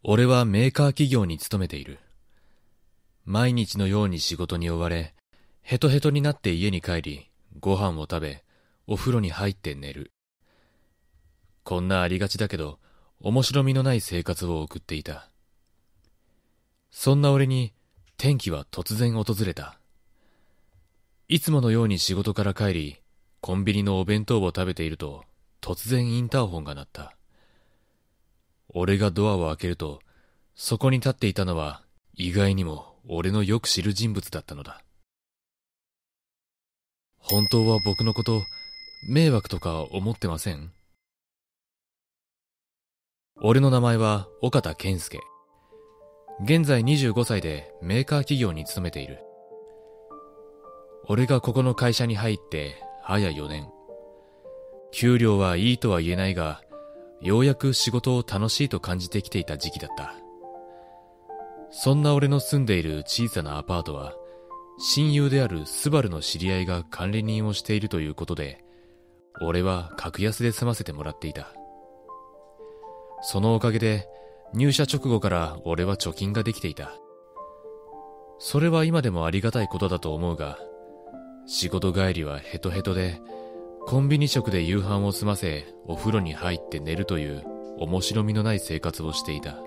俺はメーカー企業に勤めている。毎日のように仕事に追われ、ヘトヘトになって家に帰り、ご飯を食べ、お風呂に入って寝る。こんなありがちだけど、面白みのない生活を送っていた。そんな俺に、転機は突然訪れた。いつものように仕事から帰り、コンビニのお弁当を食べていると、突然インターホンが鳴った。俺がドアを開けると、そこに立っていたのは、意外にも俺のよく知る人物だったのだ。本当は僕のこと、迷惑とか思ってません？俺の名前は岡田健介。現在25歳でメーカー企業に勤めている。俺がここの会社に入って早4年。給料はいいとは言えないが、ようやく仕事を楽しいと感じてきていた時期だった。そんな俺の住んでいる小さなアパートは、親友であるスバルの知り合いが管理人をしているということで、俺は格安で住ませてもらっていた。そのおかげで、入社直後から俺は貯金ができていた。それは今でもありがたいことだと思うが、仕事帰りはヘトヘトで、コンビニ食で夕飯を済ませ、お風呂に入って寝るという面白みのない生活をしていた。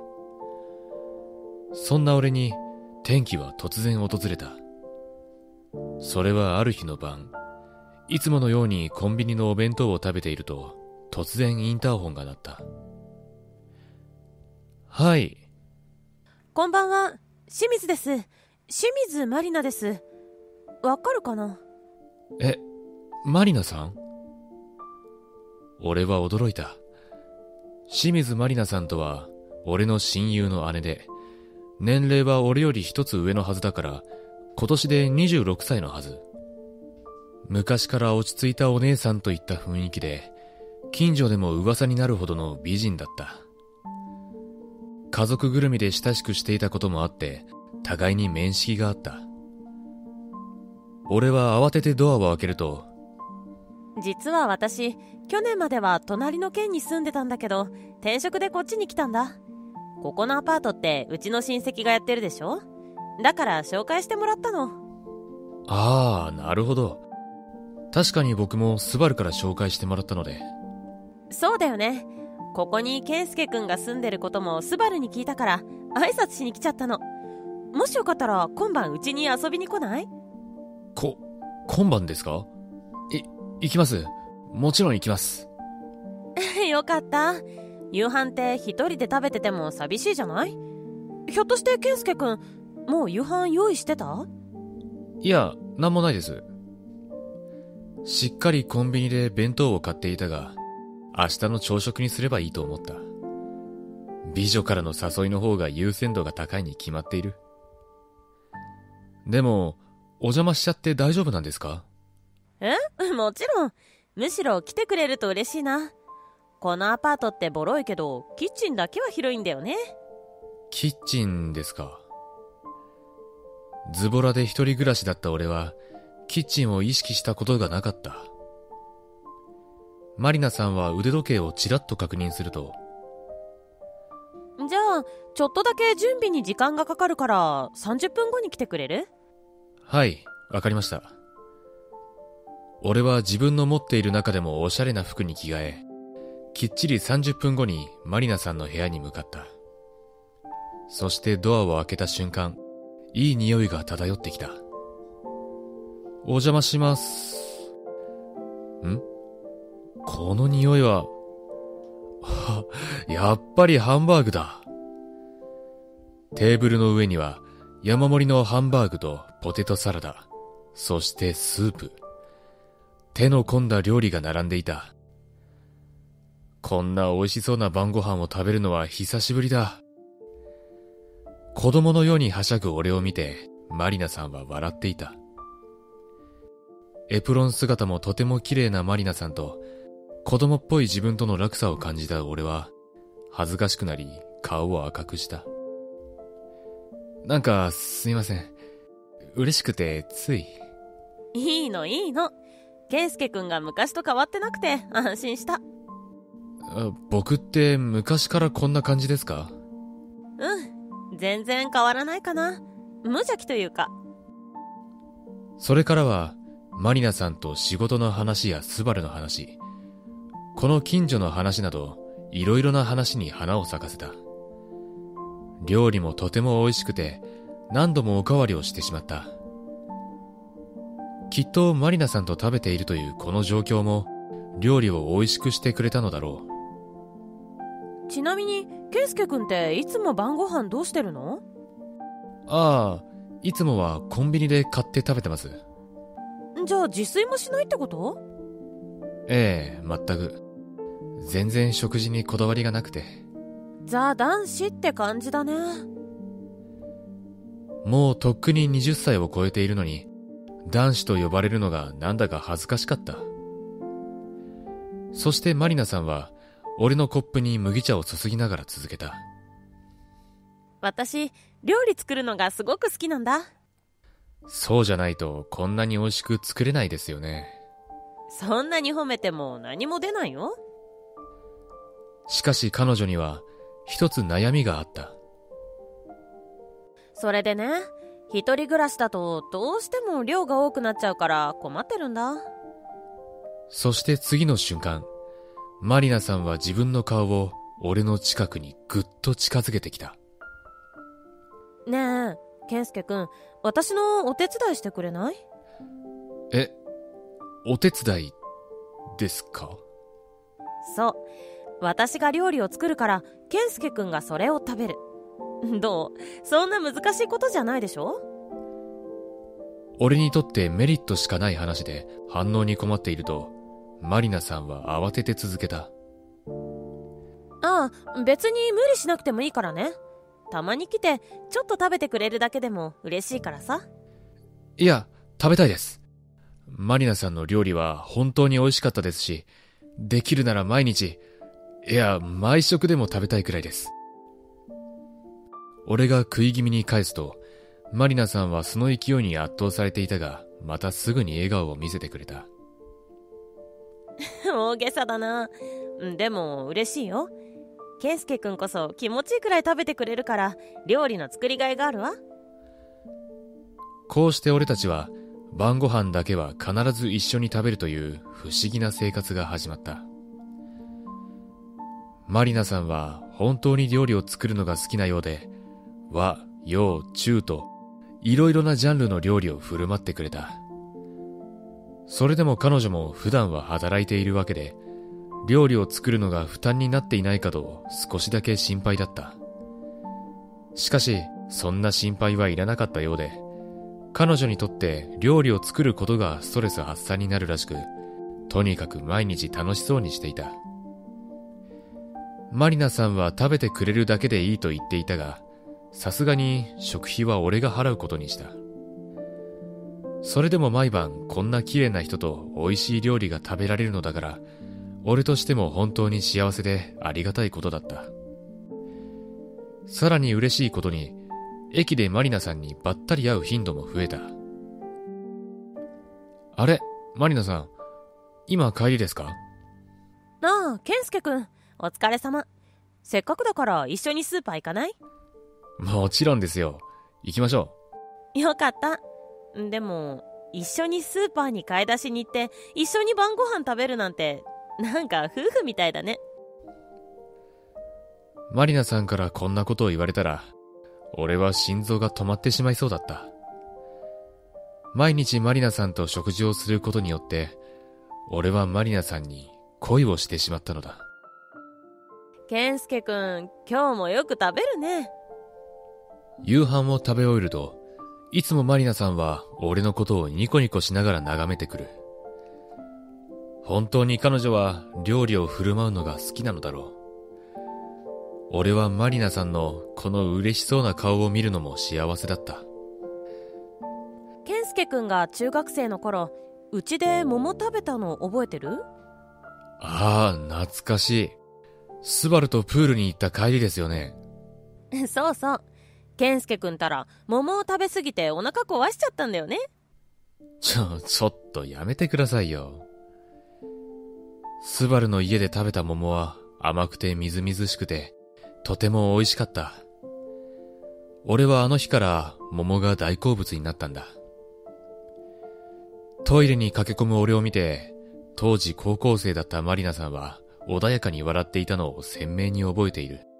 そんな俺に転機は突然訪れた。それはある日の晩、いつものようにコンビニのお弁当を食べていると、突然インターホンが鳴った。はい。 こんばんは、清水です。清水まりなです。わかるかな？ マリナさん？俺は驚いた。清水まりなさんとは、俺の親友の姉で、年齢は俺より一つ上のはずだから、今年で26歳のはず。昔から落ち着いたお姉さんといった雰囲気で、近所でも噂になるほどの美人だった。家族ぐるみで親しくしていたこともあって、互いに面識があった。俺は慌ててドアを開けると、 実は私、去年までは隣の県に住んでたんだけど、転職でこっちに来たんだ。ここのアパートってうちの親戚がやってるでしょ？だから紹介してもらったの。 ああ、なるほど。確かに僕もスバルから紹介してもらったので。 そうだよね。ここに健介くんが住んでることもスバルに聞いたから挨拶しに来ちゃったの。もしよかったら今晩うちに遊びに来ない？ 今晩ですか？行きます。もちろん行きます。 よかった。夕飯って一人で食べてても寂しいじゃない？ひょっとして健介くん、もう夕飯用意してた？ いや、なんもないです。しっかりコンビニで弁当を買っていたが、明日の朝食にすればいいと思った。美女からの誘いの方が優先度が高いに決まっている。でも、お邪魔しちゃって大丈夫なんですか？ もちろん。むしろ来てくれると嬉しいな。このアパートってボロいけど、キッチンだけは広いんだよね。 キッチンですか。ズボラで一人暮らしだった俺は、キッチンを意識したことがなかった。マリナさんは腕時計をちらっと確認すると、 じゃあ、ちょっとだけ準備に時間がかかるから30分後に来てくれる？ はい、わかりました。俺は自分の持っている中でもおしゃれな服に着替え、きっちり30分後にマリナさんの部屋に向かった。そしてドアを開けた瞬間、いい匂いが漂ってきた。お邪魔します。この匂いは、やっぱりハンバーグだ。テーブルの上には山盛りのハンバーグとポテトサラダ、そしてスープ。手の込んだ料理が並んでいた。こんな美味しそうな晩ご飯を食べるのは久しぶりだ。子供のようにはしゃぐ俺を見て、マリナさんは笑っていた。エプロン姿もとても綺麗なマリナさんと、子供っぽい自分との落差を感じた俺は、恥ずかしくなり顔を赤くした。なんかすいません。嬉しくてつい。 いいのいいの。健介くんが昔と変わってなくて安心した。 僕って昔からこんな感じですか？ 全然変わらないかな。無邪気というか。 それからは、マリナさんと仕事の話やスバルの話、この近所の話など、いろいろな話に花を咲かせた。料理もとても美味しくて、何度もおかわりをしてしまった。きっとマリナさんと食べているというこの状況も、料理を美味しくしてくれたのだろう。ちなみに、ケンスケ君っていつも晩ご飯どうしてるの？ ああ、いつもはコンビニで買って食べてます。 じゃあ自炊もしないってこと？ ええ、全く。全然食事にこだわりがなくて。 ザ男子って感じだね。 もうとっくに20歳を超えているのに、男子と呼ばれるのがなんだか恥ずかしかった。そしてマリナさんは、俺のコップに麦茶を注ぎながら続けた。 私、料理作るのがすごく好きなんだ。 そうじゃないとこんなに美味しく作れないですよね。 そんなに褒めても何も出ないよ。 しかし彼女には一つ悩みがあった。 それでね、一人暮らしだとどうしても量が多くなっちゃうから困ってるんだ。 そして次の瞬間、マリナさんは自分の顔を俺の近くにぐっと近づけてきた。 ねえ、ケンスケ君、私のお手伝いしてくれない？ え、お手伝いですか？ そう、私が料理を作るからケンスケ君がそれを食べる。どう？そんな難しいことじゃないでしょ？ 俺にとってメリットしかない話で反応に困っていると、マリナさんは慌てて続けた。 ああ、別に無理しなくてもいいからね。たまに来てちょっと食べてくれるだけでも嬉しいからさ。 いや、食べたいです。マリナさんの料理は本当に美味しかったですし、できるなら毎日、いや、毎食でも食べたいくらいです。俺が食い気味に返すと、マリナさんはその勢いに圧倒されていたが、またすぐに笑顔を見せてくれた。 大げさだな。でも嬉しいよ。ケンスケ君こそ気持ちいいくらい食べてくれるから料理の作りがいがあるわ。 こうして俺たちは晩ご飯だけは必ず一緒に食べるという不思議な生活が始まった。マリナさんは本当に料理を作るのが好きなようで、和、洋、中といろいろなジャンルの料理を振る舞ってくれた。それでも彼女も普段は働いているわけで、料理を作るのが負担になっていないかと少しだけ心配だった。しかし、そんな心配はいらなかったようで、彼女にとって料理を作ることがストレス発散になるらしく、とにかく毎日楽しそうにしていた。マリナさんは食べてくれるだけでいいと言っていたが、さすがに食費は俺が払うことにした。それでも毎晩こんな綺麗な人と美味しい料理が食べられるのだから、俺としても本当に幸せでありがたいことだった。さらに嬉しいことに、駅でマリナさんにばったり会う頻度も増えた。あれ、マリナさん、今帰りですか？ ああ、ケンスケ君、お疲れ様。せっかくだから一緒にスーパー行かない？ もちろんですよ。行きましょう。よかった。でも、一緒にスーパーに買い出しに行って一緒に晩ご飯食べるなんて、なんか夫婦みたいだね。 マリナさんからこんなことを言われたら、俺は心臓が止まってしまいそうだった。毎日マリナさんと食事をすることによって、俺はマリナさんに恋をしてしまったのだ。 ケンスケ君、今日もよく食べるね。 夕飯を食べ終えると、いつもマリナさんは俺のことをニコニコしながら眺めてくる。本当に彼女は料理を振る舞うのが好きなのだろう。俺はマリナさんのこの嬉しそうな顔を見るのも幸せだった。 ケンスケ君が中学生の頃、うちで桃食べたの覚えてる？ ああ、懐かしい。スバルとプールに行った帰りですよね。 そうそう。ケンスケ君たら桃を食べすぎてお腹壊しちゃったんだよね。 ちょっとやめてくださいよ。スバルの家で食べた桃は甘くてみずみずしくて、とても美味しかった。 俺はあの日から桃が大好物になったんだ。トイレに駆け込む俺を見て、当時高校生だったマリナさんは穏やかに笑っていたのを鮮明に覚えている。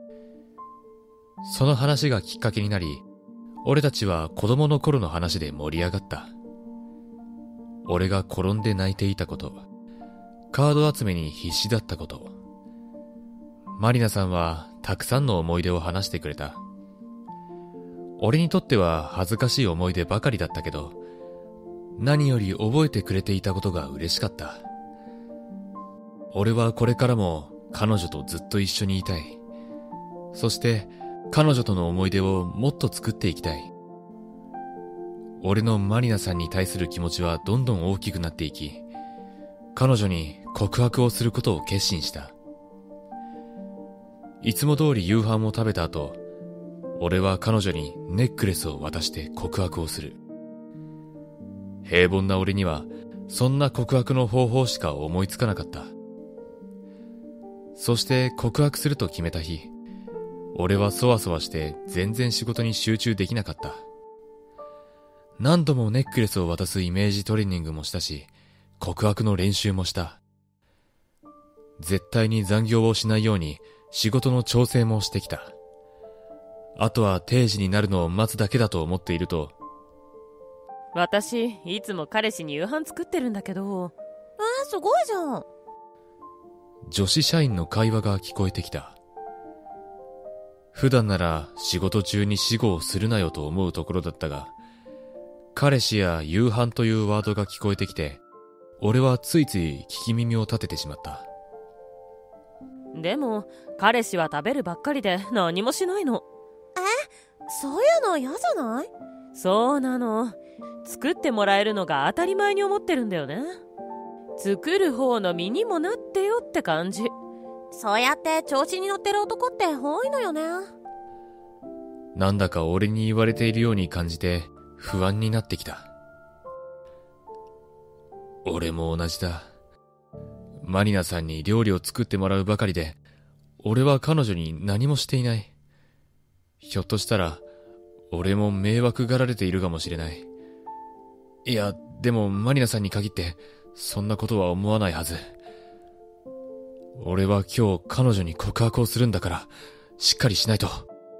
その話がきっかけになり、俺たちは子供の頃の話で盛り上がった。俺が転んで泣いていたこと、カード集めに必死だったこと。マリナさんはたくさんの思い出を話してくれた。俺にとっては恥ずかしい思い出ばかりだったけど、何より覚えてくれていたことが嬉しかった。俺はこれからも彼女とずっと一緒にいたい。そして彼女との思い出をもっと作っていきたい。俺のマリナさんに対する気持ちはどんどん大きくなっていき、彼女に告白をすることを決心した。いつも通り夕飯を食べた後、俺は彼女にネックレスを渡して告白をする。平凡な俺にはそんな告白の方法しか思いつかなかった。そして告白すると決めた日、俺はそわそわして全然仕事に集中できなかった。何度もネックレスを渡すイメージトレーニングもしたし、告白の練習もした。絶対に残業をしないように仕事の調整もしてきた。あとは定時になるのを待つだけだと思っていると、 私いつも彼氏に夕飯作ってるんだけど。すごいじゃん。 女子社員の会話が聞こえてきた。普段なら仕事中に死後をするなよと思うところだったが、彼氏や夕飯というワードが聞こえてきて、俺はついつい聞き耳を立ててしまった。 でも彼氏は食べるばっかりで何もしないの。そういうの嫌じゃない？そうなの。作ってもらえるのが当たり前に思ってるんだよね。作る方の身にもなってよって感じ。そうやって調子に乗ってる男って多いのよね。 なんだか俺に言われているように感じて不安になってきた。俺も同じだ。マリナさんに料理を作ってもらうばかりで、俺は彼女に何もしていない。ひょっとしたら俺も迷惑がられているかもしれない。いや、でもマリナさんに限ってそんなことは思わないはず。俺は今日彼女に告白をするんだから、しっかりしないと。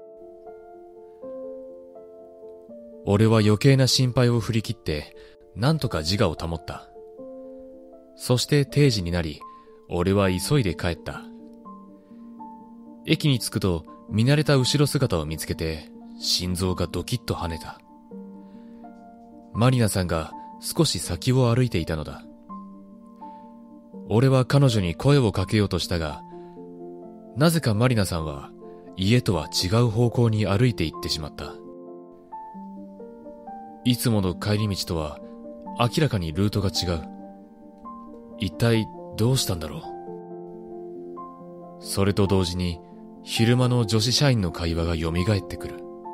俺は余計な心配を振り切って、なんとか自我を保った。そして定時になり、俺は急いで帰った。駅に着くと、見慣れた後ろ姿を見つけて、心臓がドキッと跳ねた。マリナさんが少し先を歩いていたのだ。俺は彼女に声をかけようとしたが、なぜかマリナさんは家とは違う方向に歩いて行ってしまった。いつもの帰り道とは明らかにルートが違う。一体どうしたんだろう。それと同時に昼間の女子社員の会話が蘇ってくる。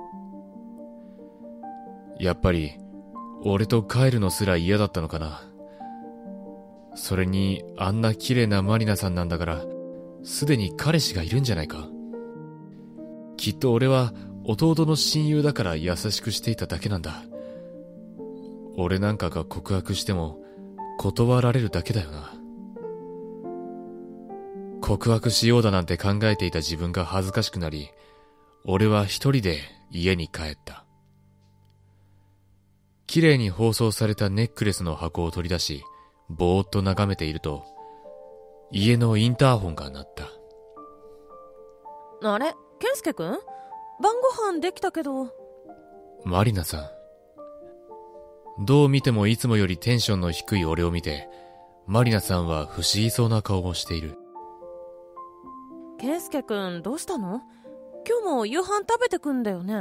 やっぱり俺と帰るのすら嫌だったのかな。それにあんな綺麗なマリナさんなんだから、すでに彼氏がいるんじゃないか。きっと俺は弟の親友だから優しくしていただけなんだ。俺なんかが告白しても断られるだけだよな。告白しようだなんて考えていた自分が恥ずかしくなり、俺は一人で家に帰った。綺麗に包装されたネックレスの箱を取り出し、ぼーっと眺めていると、家のインターホンが鳴った。 あれ、健介くん？晩ご飯できたけど。 マリナさん。どう見てもいつもよりテンションの低い俺を見て、マリナさんは不思議そうな顔をしている。 健介くんどうしたの？今日も夕飯食べてくんだよね。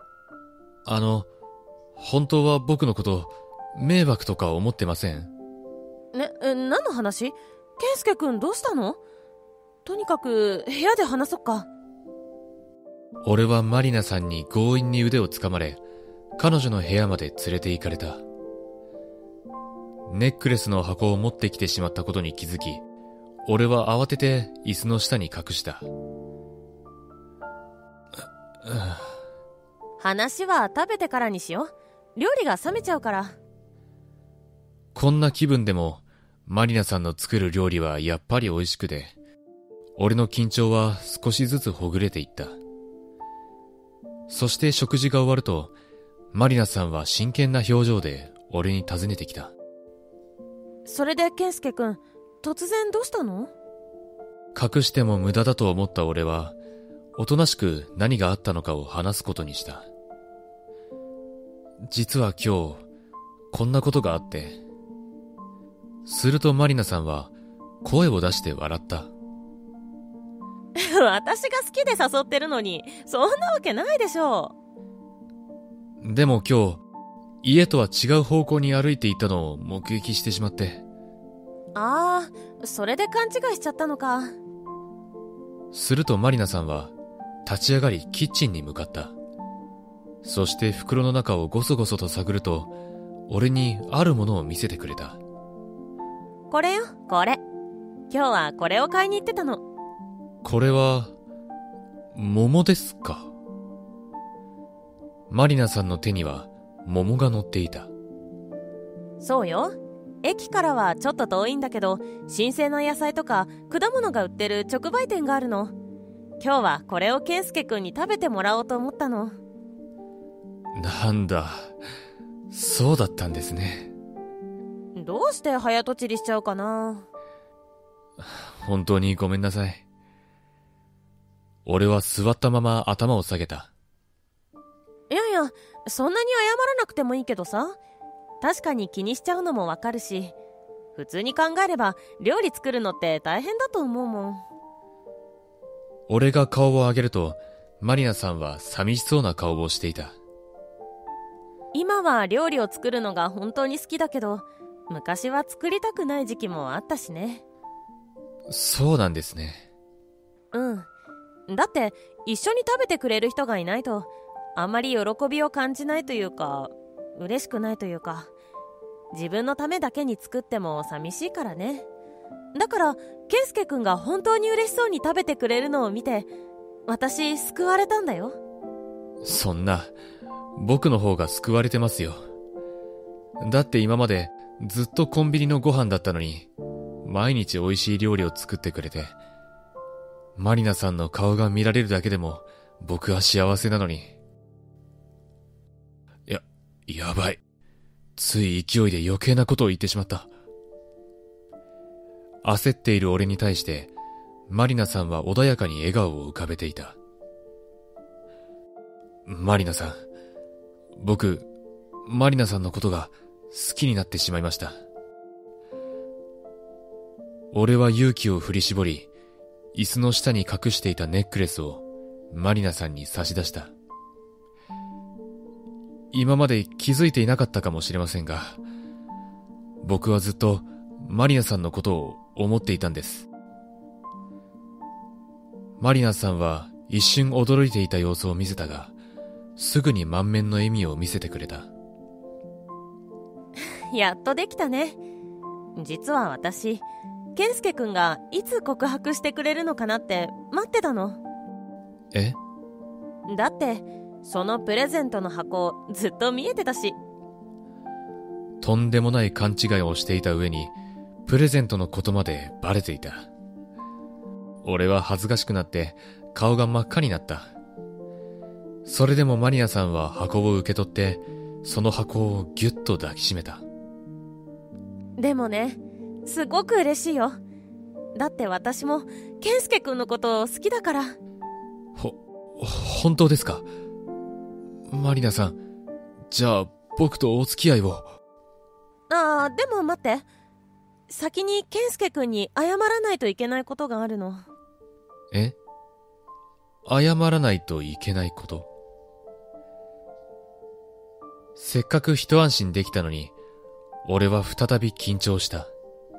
本当は僕のこと迷惑とか思ってません？ 何の話？健介くんどうしたの？とにかく部屋で話そっか。 俺はマリナさんに強引に腕を掴まれ、彼女の部屋まで連れて行かれた。ネックレスの箱を持ってきてしまったことに気づき、俺は慌てて椅子の下に隠した。 話は食べてからにしよう。料理が冷めちゃうから。 こんな気分でもマリナさんの作る料理はやっぱり美味しくて、俺の緊張は少しずつほぐれていった。そして食事が終わると、マリナさんは真剣な表情で俺に尋ねてきた。 それで健介くん、突然どうしたの？ 隠しても無駄だと思った俺は、おとなしく何があったのかを話すことにした。実は今日、こんなことがあって。するとマリナさんは声を出して笑った。 私が好きで誘ってるのに、そんなわけないでしょう。でも今日、家とは違う方向に歩いていたのを目撃してしまって。 ああ、それで勘違いしちゃったのか。 するとマリナさんは立ち上がりキッチンに向かった。そして袋の中をゴソゴソと探ると、俺にあるものを見せてくれた。 これよ、これ。今日はこれを買いに行ってたの。 これは、桃ですか？マリナさんの手には桃が乗っていた。 そうよ。駅からはちょっと遠いんだけど、新鮮な野菜とか果物が売ってる直売店があるの。今日はこれを健介くんに食べてもらおうと思ったの。 なんだ、そうだったんですね。 どうして早とちりしちゃうかな。 本当にごめんなさい。俺は座ったまま頭を下げた。 いやいや、そんなに謝らなくてもいいけどさ。確かに気にしちゃうのもわかるし、普通に考えれば料理作るのって大変だと思うもん。 俺が顔を上げると、マリナさんは寂しそうな顔をしていた。 今は料理を作るのが本当に好きだけど、昔は作りたくない時期もあったしね。 そうなんですね。 うん。だって一緒に食べてくれる人がいないと、あんまり喜びを感じないというか、嬉しくないというか、自分のためだけに作っても寂しいからね。だから健介くんが本当に嬉しそうに食べてくれるのを見て、私救われたんだよ。 そんな、僕の方が救われてますよ。だって今までずっとコンビニのご飯だったのに、毎日美味しい料理を作ってくれて、マリナさんの顔が見られるだけでも僕は幸せなのに。やばい。つい勢いで余計なことを言ってしまった。焦っている俺に対して、マリナさんは穏やかに笑顔を浮かべていた。マリナさん、僕、マリナさんのことが好きになってしまいました。俺は勇気を振り絞り、椅子の下に隠していたネックレスをマリナさんに差し出した。今まで気づいていなかったかもしれませんが、僕はずっとマリナさんのことを思っていたんです。マリナさんは一瞬驚いていた様子を見せたが、すぐに満面の笑みを見せてくれた。 やっとできたね。実は私、健介くんがいつ告白してくれるのかなって待ってたの。 え？ だってそのプレゼントの箱ずっと見えてたし。 とんでもない勘違いをしていた上に、プレゼントのことまでバレていた。俺は恥ずかしくなって顔が真っ赤になった。それでもマリナさんは箱を受け取って、その箱をぎゅっと抱きしめた。 でもね、すごく嬉しいよ。だって私も健介くんのこと好きだから。 本当ですか？マリナさん、じゃあ僕とお付き合いを。 でも待って。先に健介くんに謝らないといけないことがあるの。 え？謝らないといけないこと？せっかく一安心できたのに、俺は再び緊張した。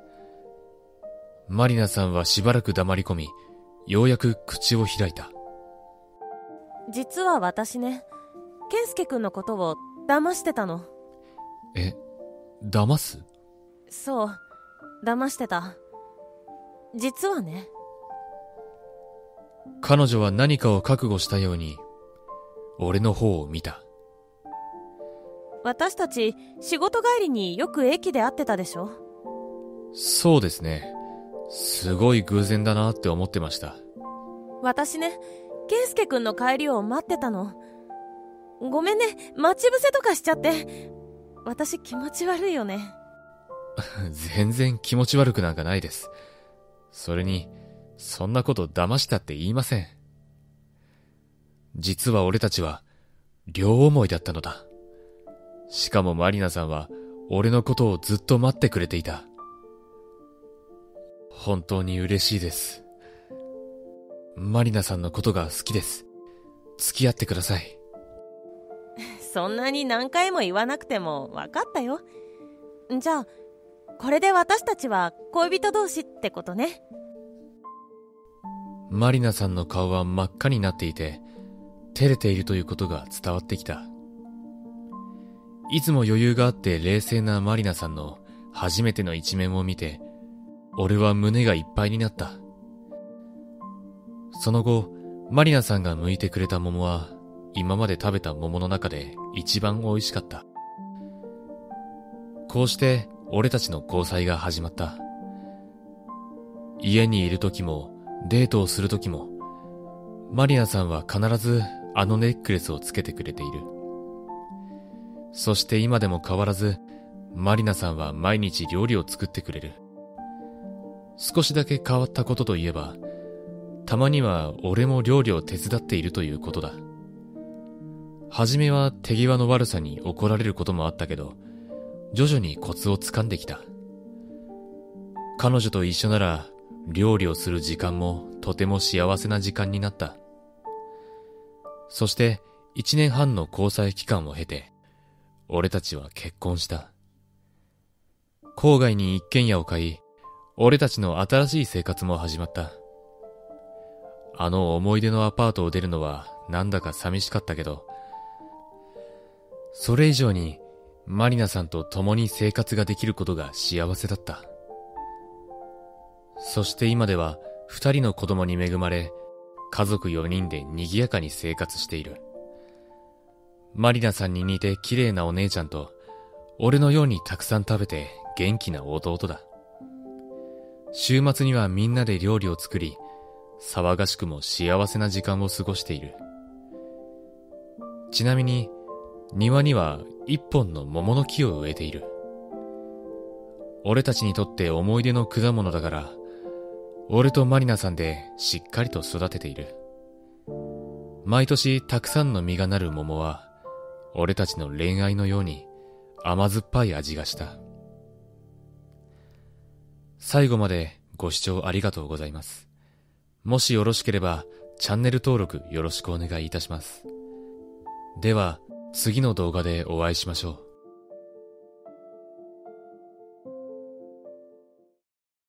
マリナさんはしばらく黙り込み、ようやく口を開いた。 実は私ね、健介くんのことを騙してたの。 え、騙す？ そう、騙してた。実はね。 彼女は何かを覚悟したように、 俺の方を見た。 私たち仕事帰りによく駅で会ってたでしょ。 そうですね。すごい偶然だなって思ってました。 私ね、圭介くんの帰りを待ってたの。ごめんね、待ち伏せとかしちゃって。私気持ち悪いよね。 全然気持ち悪くなんかないです。それに、そんなこと騙したって言いません。実は俺たちは両思いだったのだ。しかもマリナさんは俺のことをずっと待ってくれていた。本当に嬉しいです。マリナさんのことが好きです。付き合ってください。 そんなに何回も言わなくても分かったよ。じゃあこれで私たちは恋人同士ってことね。 マリナさんの顔は真っ赤になっていて、照れているということが伝わってきた。いつも余裕があって冷静なマリナさんの初めての一面を見て、俺は胸がいっぱいになった。その後、マリナさんが剥いてくれた桃は、今まで食べた桃の中で一番美味しかった。こうして俺たちの交際が始まった。家にいる時もデートをする時も、マリナさんは必ずあのネックレスをつけてくれている。そして今でも変わらず、マリナさんは毎日料理を作ってくれる。少しだけ変わったことといえば、たまには俺も料理を手伝っているということだ。はじめは手際の悪さに怒られることもあったけど、徐々にコツをつかんできた。彼女と一緒なら料理をする時間もとても幸せな時間になった。そして1年半の交際期間を経て、俺たちは結婚した。郊外に一軒家を買い、俺たちの新しい生活も始まった。あの思い出のアパートを出るのはなんだか寂しかったけど、それ以上にマリナさんと共に生活ができることが幸せだった。そして今では2人の子供に恵まれ、家族4人で賑やかに生活している。マリナさんに似て綺麗なお姉ちゃんと、俺のようにたくさん食べて元気な弟だ。週末にはみんなで料理を作り、騒がしくも幸せな時間を過ごしている。ちなみに、庭には一本の桃の木を植えている。俺たちにとって思い出の果物だから、俺とマリナさんでしっかりと育てている。毎年たくさんの実がなる桃は、俺たちの恋愛のように甘酸っぱい味がした。最後までご視聴ありがとうございます。もしよろしければチャンネル登録よろしくお願いいたします。では次の動画でお会いしましょう。